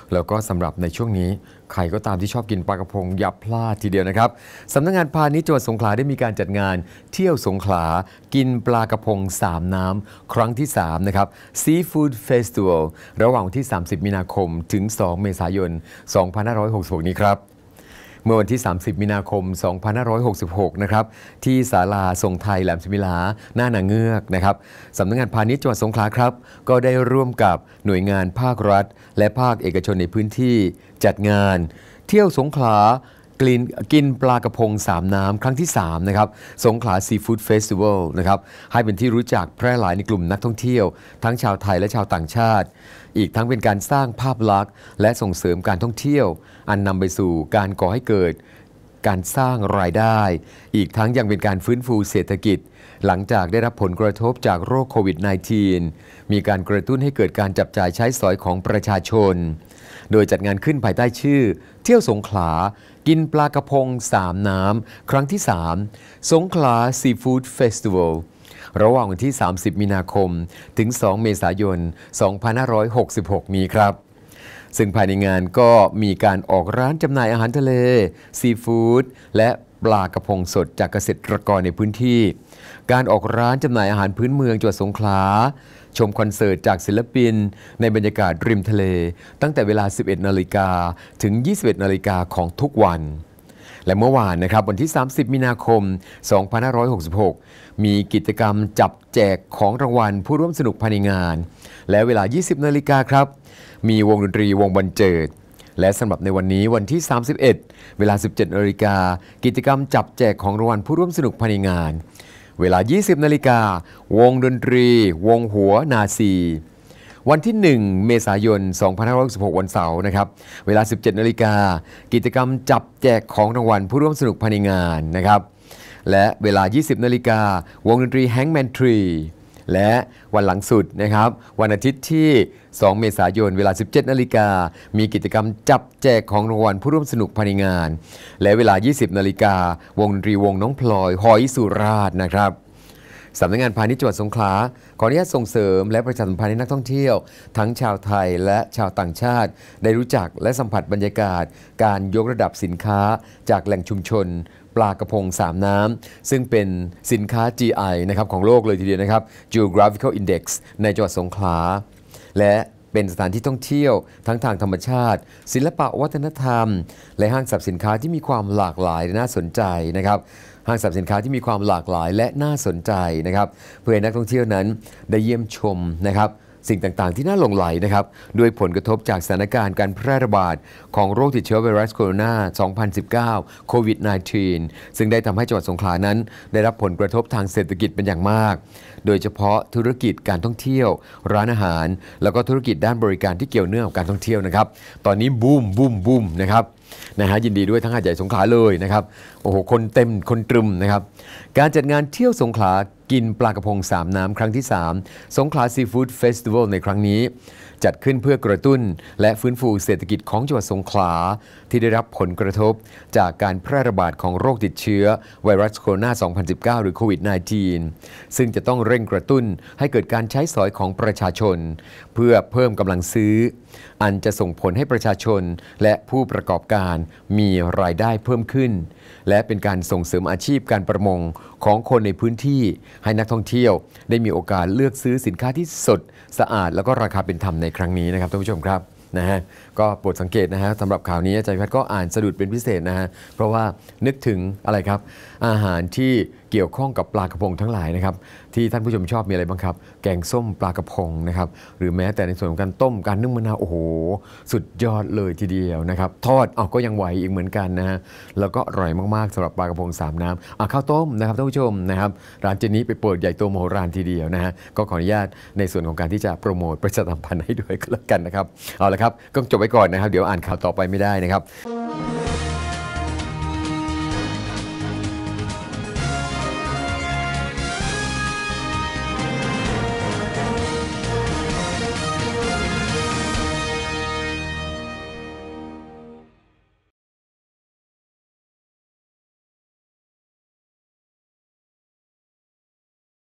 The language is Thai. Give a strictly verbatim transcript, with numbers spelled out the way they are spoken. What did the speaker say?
แล้วก็สำหรับในช่วงนี้ใครก็ตามที่ชอบกินปลากระพงอย่าพลาดทีเดียวนะครับสำนักงานพาณิชย์จังหวัดสงขลาได้มีการจัดงานเที่ยวสงขลากินปลากระพงสามน้ำครั้งที่สามนะครับ Seafood Festival ระหว่างวันที่สามสิบมีนาคมถึงสองเมษายนสองพันห้าร้อยหกสิบหกนี้ครับเมื่อวันที่สามสิบมีนาคมสองพันห้าร้อยหกสิบหกนะครับที่ศาลาทรงไทยแหลมสิมิลาหน้านางเงือกนะครับสำนักงานพาณิชย์จังหวัดสงขลาครับก็ได้ร่วมกับหน่วยงานภาครัฐและภาคเอกชนในพื้นที่จัดงานเที่ยวสงขลากินกินปลากระพงสามน้ำครั้งที่สามนะครับสงขลาซีฟู้ดเฟสติวัลนะครับให้เป็นที่รู้จักแพร่หลายในกลุ่มนักท่องเที่ยวทั้งชาวไทยและชาวต่างชาติอีกทั้งเป็นการสร้างภาพลักษณ์และส่งเสริมการท่องเที่ยวอันนำไปสู่การก่อให้เกิดการสร้างรายได้อีกทั้งยังเป็นการฟื้นฟูเศรษฐกิจหลังจากได้รับผลกระทบจากโรคโควิด สิบเก้า มีการกระตุ้นให้เกิดการจับจ่ายใช้สอยของประชาชนโดยจัดงานขึ้นภายใต้ชื่อเที่ยวสงขลากินปลากระพงสามน้ำครั้งที่สามสงขลาซีฟู้ดเฟสติวัลระหว่างวันที่สามสิบมีนาคมถึงสองเมษายนสองพันห้าร้อยหกสิบหกนี้ครับซึ่งภายในงานก็มีการออกร้านจำหน่ายอาหารทะเลซีฟู้ดและปลากระพงสดจากเกษตรกรในพื้นที่การออกร้านจำหน่ายอาหารพื้นเมืองจังหวัดสงขลาชมคอนเสิร์ตจากศิลปินในบรรยากาศริมทะเลตั้งแต่เวลา สิบเอ็ดนาฬิกา ถึง ยี่สิบเอ็ดนาฬิกาของทุกวันและเมื่อวานนะครับวันที่ สามสิบมีนาคมสองพันห้าร้อยหกสิบหกมีกิจกรรมจับแจกของรางวัลผู้ร่วมสนุกภายในงานและเวลา ยี่สิบนาฬิกาครับมีวงดนตรีวงบรรเจิดและสำหรับในวันนี้วันที่ สามสิบเอ็ดเวลา สิบเจ็ดนาฬิกากิจกรรมจับแจกของรางวัลผู้ร่วมสนุกภายในงานเวลา ยี่สิบนาฬิกาวงดนตรีวงหัวนาซีวันที่หนึ่งเมษายนสองพันห้าร้อยหกสิบหกวันเสาร์นะครับเวลา สิบเจ็ดนาฬิกากิจกรรมจับแจกของรางวัลผู้ร่วมสนุกภายในงานนะครับและเวลา ยี่สิบนาฬิกาวงดนตรีแฮงแมนทรีและวันหลังสุดนะครับวันอาทิตย์ที่สองเมษายนเวลา สิบเจ็ดนาฬิกามีกิจกรรมจับแจกของรางวัลผู้ร่วมสนุกภายในงานและเวลา ยี่สิบนาฬิกาวงดนตรีวงน้องพลอยหอยสุราษฎร์นะครับสำนักงานพาณิชย์จังหวัดสงขลาขออนุญาตส่งเสริมและประชาสัมพันธ์ให้นักท่องเที่ยวทั้งชาวไทยและชาวต่างชาติได้รู้จักและสัมผัสบรรยากาศการยกระดับสินค้าจากแหล่งชุมชนปลากระพงสามน้ำซึ่งเป็นสินค้า จี ไอ นะครับของโลกเลยทีเดียวนะครับ Geographical Index ในจังหวัดสงขลาและเป็นสถานที่ท่องเที่ยวทั้งทางธรรมชาติศิลปะวัฒนธรรมและห้างสรรพสินค้าที่มีความหลากหลายและน่าสนใจนะครับห้างสรรพสินค้าที่มีความหลากหลายและน่าสนใจนะครับเพื่อให้นักท่องเที่ยวนั้นได้เยี่ยมชมนะครับสิ่งต่างๆที่น่าหลงใหลนะครับด้วยผลกระทบจากสถานการณ์การแพร่ระบาดของโรคติดเชื้อไวรัสโคโรนา สองพันสิบเก้า โควิด สิบเก้า ซึ่งได้ทำให้จังหวัดสงขลานั้นได้รับผลกระทบทางเศรษฐกิจเป็นอย่างมากโดยเฉพาะธุรกิจการท่องเที่ยวร้านอาหารแล้วก็ธุรกิจด้านบริการที่เกี่ยวเนื่องกับการท่องเที่ยวนะครับตอนนี้บูมบูมบูมนะครับนะฮะยินดีด้วยทั้งหาดใหญ่สงขลาเลยนะครับโอ้โหคนเต็มคนตรึมนะครับการจัดงานเที่ยวสงขลากินปลากระพงสามน้ำครั้งที่สามสงขลาซีฟู้ดเฟสติวัลในครั้งนี้จัดขึ้นเพื่อกระตุ้นและฟื้นฟูเศรษฐกิจของจังหวัดสงขลาที่ได้รับผลกระทบจากการแพร่ระบาดของโรคติดเชื้อไวรัสโคโรนา สองพันสิบเก้า หรือโควิด สิบเก้า ซึ่งจะต้องเร่งกระตุ้นให้เกิดการใช้สอยของประชาชนเพื่อเพิ่มกำลังซื้ออันจะส่งผลให้ประชาชนและผู้ประกอบการมีรายได้เพิ่มขึ้นและเป็นการส่งเสริมอาชีพการประมงของคนในพื้นที่ให้นักท่องเที่ยวได้มีโอกาสเลือกซื้อสินค้าที่สดสะอาดแล้วก็ราคาเป็นธรรมในครั้งนี้นะครับท่านผู้ชมครับนะฮะก็โปรดสังเกตนะฮะสำหรับข่าวนี้อาจารย์พิพัฒน์ก็อ่านสะดุดเป็นพิเศษนะฮะเพราะว่านึกถึงอะไรครับอาหารที่เกี่ยวข้องกับปลากระพงทั้งหลายนะครับที่ท่านผู้ชมชอบมีอะไรบ้างครับแกงส้มปลากระพงนะครับหรือแม้แต่ในส่วนของการต้มการนึ่งมะนาวโอ้โหสุดยอดเลยทีเดียวนะครับทอดอ๋อก็ยังไหวอีกเหมือนกันนะฮะแล้วก็อร่อยมากๆสำหรับปลากระพงสามน้ำอ่ะข้าวต้มนะครับท่านผู้ชมนะครับร้านเจนี้ไปเปิดใหญ่โตมโหฬารทีเดียวนะฮะก็ขออนุญาตในส่วนของการที่จะโปรโมทประชาสัมพันธ์ให้ด้วยก็แล้วกันนะครับเอาละครับก็จบไว้ก่อนนะครับเดี๋ยวอ่านข่าวต่อไปไม่ได้นะครับ